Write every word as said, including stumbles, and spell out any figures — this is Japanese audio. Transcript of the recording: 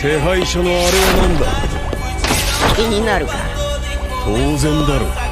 手配書のあれは何だ。 気になるか。 当然だろう。